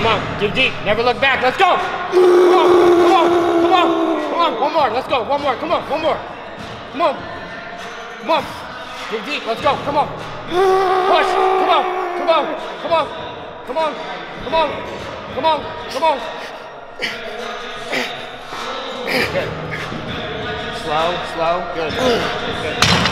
on, dig deep, never look back, let's go! Come on, come on, come on, come on, one more, let's go, one more, come on, one more. Come on, come on, dig deep, let's go, come on. Push, come on, come on, come on, come on, come on, come on, come on. Good. Slow, slow, good. Good.